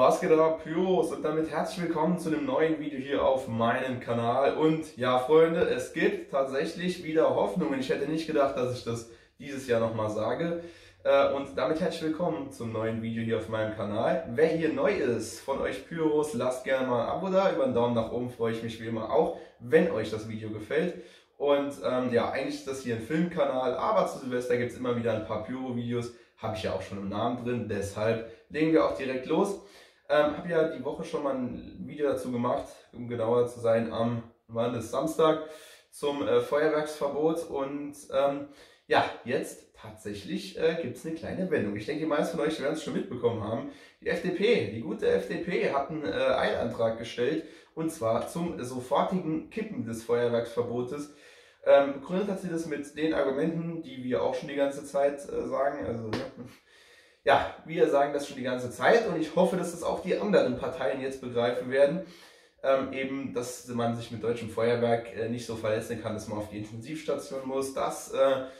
Was geht ab, Pyros? Und damit herzlich willkommen zu einem neuen Video hier auf meinem Kanal. Und ja, Freunde, es gibt tatsächlich wieder Hoffnung. Ich hätte nicht gedacht, dass ich das dieses Jahr nochmal sage. Und damit herzlich willkommen zum neuen Video hier auf meinem Kanal. Wer hier neu ist von euch Pyros, lasst gerne mal ein Abo da. Über einen Daumen nach oben freue ich mich wie immer auch, wenn euch das Video gefällt. Und ja, eigentlich ist das hier ein Filmkanal, aber zu Silvester gibt es immer wieder ein paar Pyro-Videos. Habe ich ja auch schon im Namen drin, deshalb legen wir auch direkt los. Habe ja die Woche schon mal ein Video dazu gemacht, um genauer zu sein, am Samstag zum Feuerwerksverbot. Und ja, jetzt tatsächlich gibt es eine kleine Wendung. Ich denke, die meisten von euch werden es schon mitbekommen haben. Die FDP, die gute FDP, hat einen Eilantrag gestellt, und zwar zum sofortigen Kippen des Feuerwerksverbotes. Begründet hat sie das mit den Argumenten, die wir auch schon die ganze Zeit sagen. Also, ja, wir sagen das schon die ganze Zeit, und ich hoffe, dass das auch die anderen Parteien jetzt begreifen werden. Eben, dass man sich mit deutschem Feuerwerk nicht so verletzen kann, dass man auf die Intensivstation muss, dass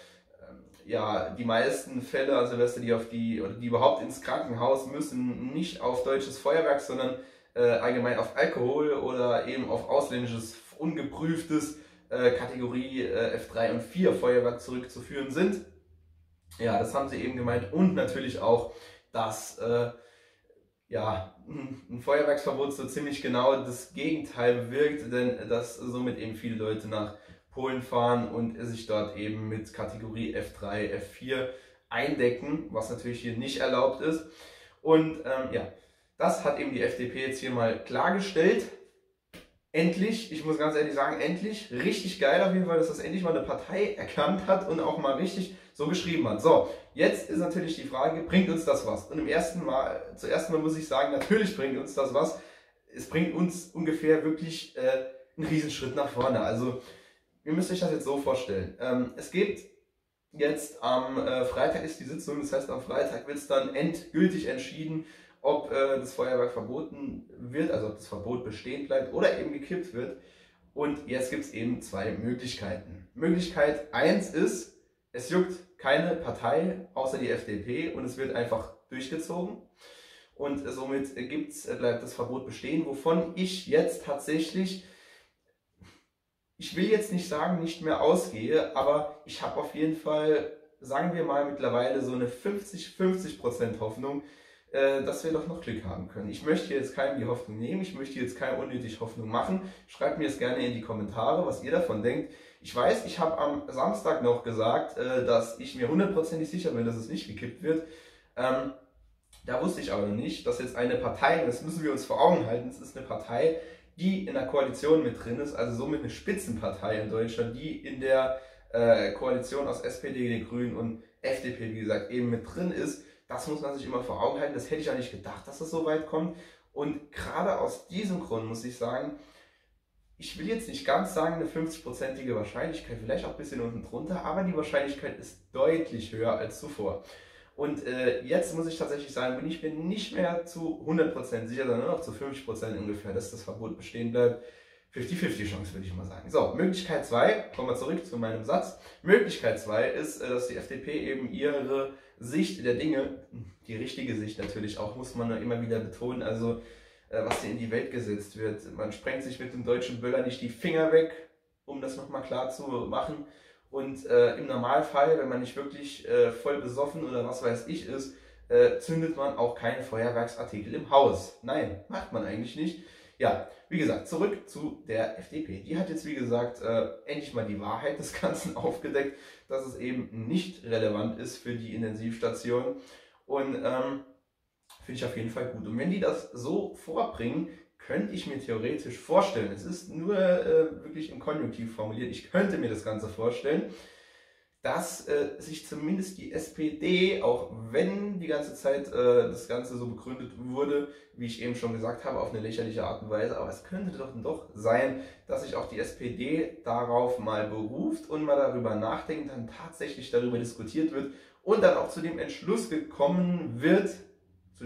ja, die meisten Fälle an Silvester, die überhaupt ins Krankenhaus müssen, nicht auf deutsches Feuerwerk, sondern allgemein auf Alkohol oder eben auf ausländisches, ungeprüftes Kategorie F3 und 4 Feuerwerk zurückzuführen sind. Ja, das haben sie eben gemeint, und natürlich auch, dass ja, ein Feuerwerksverbot so ziemlich genau das Gegenteil bewirkt, denn dass somit eben viele Leute nach Polen fahren und sich dort eben mit Kategorie F3, F4 eindecken, was natürlich hier nicht erlaubt ist. Und ja, das hat eben die FDP jetzt hier mal klargestellt. Endlich, ich muss ganz ehrlich sagen, endlich, richtig geil auf jeden Fall, dass das endlich mal eine Partei erkannt hat und auch mal richtig so geschrieben hat. So, jetzt ist natürlich die Frage, bringt uns das was? Und zuerst mal muss ich sagen, natürlich bringt uns das was. Es bringt uns ungefähr wirklich einen Riesenschritt nach vorne. Also, ihr müsst euch das jetzt so vorstellen. Es gibt jetzt am Freitag ist die Sitzung, das heißt am Freitag wird es dann endgültig entschieden, ob das Feuerwerk verboten wird, also ob das Verbot bestehen bleibt oder eben gekippt wird. Und jetzt gibt es eben zwei Möglichkeiten. Möglichkeit 1 ist, es juckt keine Partei außer die FDP und es wird einfach durchgezogen. Und somit bleibt das Verbot bestehen, wovon ich jetzt tatsächlich, ich will jetzt nicht sagen, nicht mehr ausgehe, aber ich habe auf jeden Fall, sagen wir mal, mittlerweile so eine 50-50% Hoffnung, dass wir doch noch Glück haben können. Ich möchte jetzt keinem die Hoffnung nehmen, ich möchte jetzt keine unnötig Hoffnung machen. Schreibt mir es gerne in die Kommentare, was ihr davon denkt. Ich weiß, ich habe am Samstag noch gesagt, dass ich mir hundertprozentig sicher bin, dass es nicht gekippt wird. Da wusste ich aber noch nicht, dass jetzt eine Partei, und das müssen wir uns vor Augen halten, es ist eine Partei, die in der Koalition mit drin ist, also somit eine Spitzenpartei in Deutschland, die in der Koalition aus SPD, den Grünen und FDP, wie gesagt, eben mit drin ist. Das muss man sich immer vor Augen halten. Das hätte ich ja nicht gedacht, dass es so weit kommt. Und gerade aus diesem Grund muss ich sagen, ich will jetzt nicht ganz sagen eine 50-prozentige Wahrscheinlichkeit, vielleicht auch ein bisschen unten drunter, aber die Wahrscheinlichkeit ist deutlich höher als zuvor. Und jetzt muss ich tatsächlich sagen, bin ich mir nicht mehr zu 100% sicher, sondern nur noch zu 50% ungefähr, dass das Verbot bestehen bleibt. 50-50 Chance, würde ich mal sagen. So, Möglichkeit 2, kommen wir zurück zu meinem Satz. Möglichkeit 2 ist, dass die FDP eben ihre Sicht der Dinge, die richtige Sicht natürlich auch, muss man immer wieder betonen, also was hier in die Welt gesetzt wird. Man sprengt sich mit dem deutschen Böller nicht die Finger weg, um das nochmal klar zu machen. Und im Normalfall, wenn man nicht wirklich voll besoffen oder was weiß ich ist, zündet man auch keine Feuerwerksartikel im Haus. Nein, macht man eigentlich nicht. Ja, wie gesagt, zurück zu der FDP. Die hat jetzt, wie gesagt, endlich mal die Wahrheit des Ganzen aufgedeckt, dass es eben nicht relevant ist für die Intensivstation. Und finde ich auf jeden Fall gut. Und wenn die das so vorbringen, könnte ich mir theoretisch vorstellen, es ist nur wirklich im Konjunktiv formuliert, ich könnte mir das Ganze vorstellen, dass sich zumindest die SPD, auch wenn die ganze Zeit das Ganze so begründet wurde, wie ich eben schon gesagt habe, auf eine lächerliche Art und Weise, aber es könnte doch sein, dass sich auch die SPD darauf mal beruft und mal darüber nachdenkt, dann tatsächlich darüber diskutiert wird und dann auch zu dem Entschluss gekommen wird, ich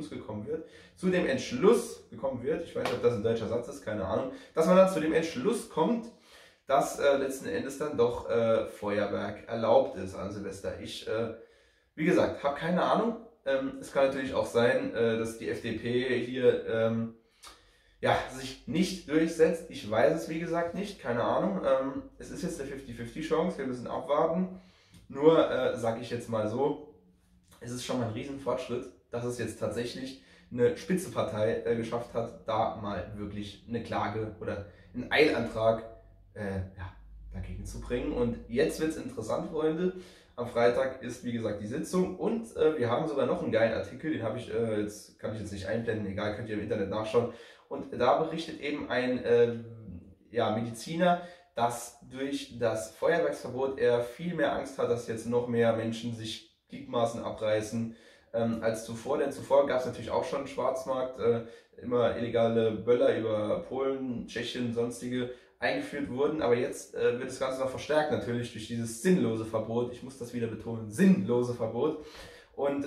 weiß nicht, ob das ein deutscher Satz ist, keine Ahnung, dass man dann zu dem Entschluss kommt, dass letzten Endes dann doch Feuerwerk erlaubt ist an Silvester. Ich, wie gesagt, habe keine Ahnung. es kann natürlich auch sein, dass die FDP hier ja, sich nicht durchsetzt. Ich weiß es wie gesagt nicht, keine Ahnung. Es ist jetzt eine 50-50 Chance, wir müssen abwarten. Nur sage ich jetzt mal so, es ist schon mal ein Riesenfortschritt, dass es jetzt tatsächlich eine Spitzenpartei geschafft hat, da mal wirklich eine Klage oder einen Eilantrag ja, dagegen zu bringen. Und jetzt wird es interessant, Freunde. Am Freitag ist wie gesagt die Sitzung und wir haben sogar noch einen geilen Artikel, den habe ich jetzt, kann ich jetzt nicht einblenden, egal, könnt ihr im Internet nachschauen. Und da berichtet eben ein ja, Mediziner, dass durch das Feuerwerksverbot er viel mehr Angst hat, dass jetzt noch mehr Menschen sich Gliedmaßen abreißen als zuvor. Denn zuvor gab es natürlich auch schon einen Schwarzmarkt, immer illegale Böller über Polen, Tschechien, sonstige eingeführt wurden. Aber jetzt wird das Ganze noch verstärkt natürlich durch dieses sinnlose Verbot. Ich muss das wieder betonen, sinnlose Verbot. Und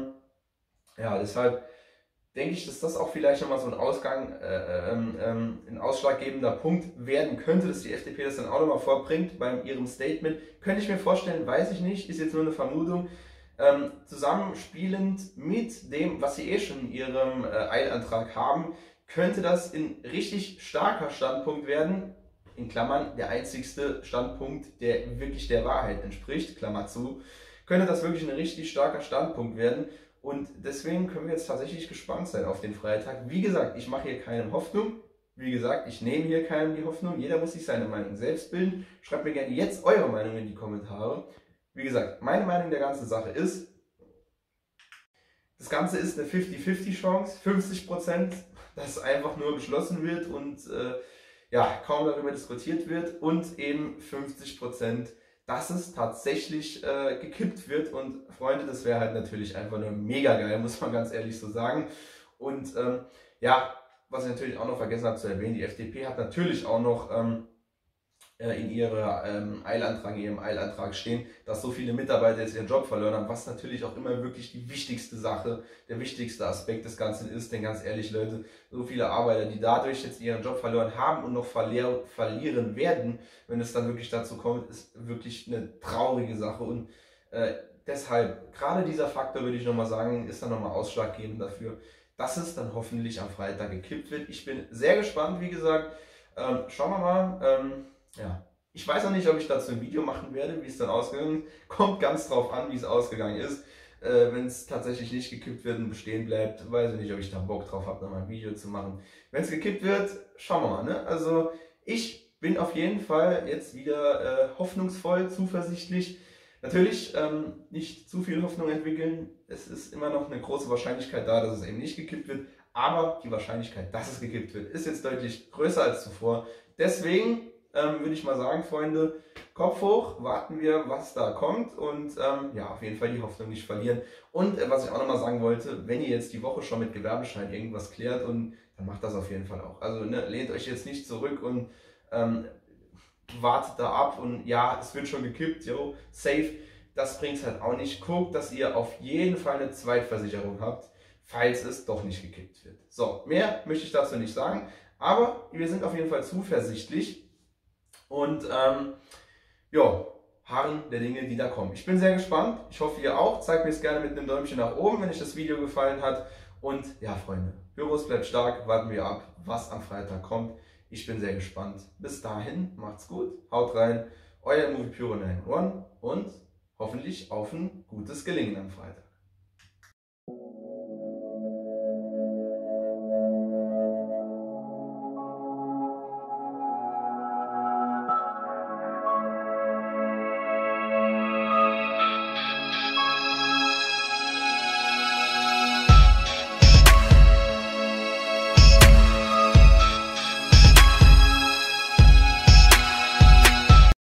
ja, deshalb denke ich, dass das auch vielleicht nochmal so ein ausschlaggebender Punkt werden könnte, dass die FDP das dann auch nochmal vorbringt bei ihrem Statement. Könnte ich mir vorstellen, weiß ich nicht, ist jetzt nur eine Vermutung. Zusammenspielend mit dem, was sie eh schon in ihrem Eilantrag haben, könnte das ein richtig starker Standpunkt werden, in Klammern der einzigste Standpunkt, der wirklich der Wahrheit entspricht, Klammer zu, könnte das wirklich ein richtig starker Standpunkt werden. Und deswegen können wir jetzt tatsächlich gespannt sein auf den Freitag. Wie gesagt, ich mache hier keine Hoffnung. Wie gesagt, ich nehme hier keinem die Hoffnung. Jeder muss sich seine Meinung selbst bilden. Schreibt mir gerne jetzt eure Meinung in die Kommentare. Wie gesagt, meine Meinung der ganzen Sache ist, das Ganze ist eine 50-50 Chance, 50%, dass einfach nur beschlossen wird und ja, kaum darüber diskutiert wird und eben 50%, dass es tatsächlich gekippt wird. Und Freunde, das wäre halt natürlich einfach nur mega geil, muss man ganz ehrlich so sagen. Und ja, was ich natürlich auch noch vergessen habe zu erwähnen, die FDP hat natürlich auch noch in ihrem Eilantrag stehen, dass so viele Mitarbeiter jetzt ihren Job verloren haben, was natürlich auch immer wirklich die wichtigste Sache, der wichtigste Aspekt des Ganzen ist. Denn ganz ehrlich, Leute, so viele Arbeiter, die dadurch jetzt ihren Job verloren haben und noch verlieren werden, wenn es dann wirklich dazu kommt, ist wirklich eine traurige Sache. Und deshalb, gerade dieser Faktor, würde ich nochmal sagen, ist dann nochmal ausschlaggebend dafür, dass es dann hoffentlich am Freitag gekippt wird. Ich bin sehr gespannt, wie gesagt. Schauen wir mal. Ja, ich weiß noch nicht, ob ich dazu ein Video machen werde, wie es dann ausgegangen ist. Kommt ganz drauf an, wie es ausgegangen ist. Wenn es tatsächlich nicht gekippt wird und bestehen bleibt, weiß ich nicht, ob ich da Bock drauf habe, nochmal ein Video zu machen. Wenn es gekippt wird, schauen wir mal. Ne? Also ich bin auf jeden Fall jetzt wieder hoffnungsvoll, zuversichtlich. Natürlich nicht zu viel Hoffnung entwickeln. Es ist immer noch eine große Wahrscheinlichkeit da, dass es eben nicht gekippt wird. Aber die Wahrscheinlichkeit, dass es gekippt wird, ist jetzt deutlich größer als zuvor. Deswegen würde ich mal sagen, Freunde, Kopf hoch, warten wir, was da kommt und ja, auf jeden Fall die Hoffnung nicht verlieren. Und was ich auch nochmal sagen wollte, wenn ihr jetzt die Woche schon mit Gewerbeschein irgendwas klärt, und dann macht das auf jeden Fall auch. Also ne, lehnt euch jetzt nicht zurück und wartet da ab und ja, es wird schon gekippt, yo, safe. Das bringt es halt auch nicht. Guckt, dass ihr auf jeden Fall eine Zweitversicherung habt, falls es doch nicht gekippt wird. So, mehr möchte ich dazu nicht sagen, aber wir sind auf jeden Fall zuversichtlich. Und ja, harren der Dinge, die da kommen. Ich bin sehr gespannt. Ich hoffe, ihr auch. Zeigt mir es gerne mit einem Däumchen nach oben, wenn euch das Video gefallen hat. Und ja, Freunde, Pyros bleibt stark. Warten wir ab, was am Freitag kommt. Ich bin sehr gespannt. Bis dahin, macht's gut. Haut rein. Euer Movie Pyro 91 und hoffentlich auf ein gutes Gelingen am Freitag.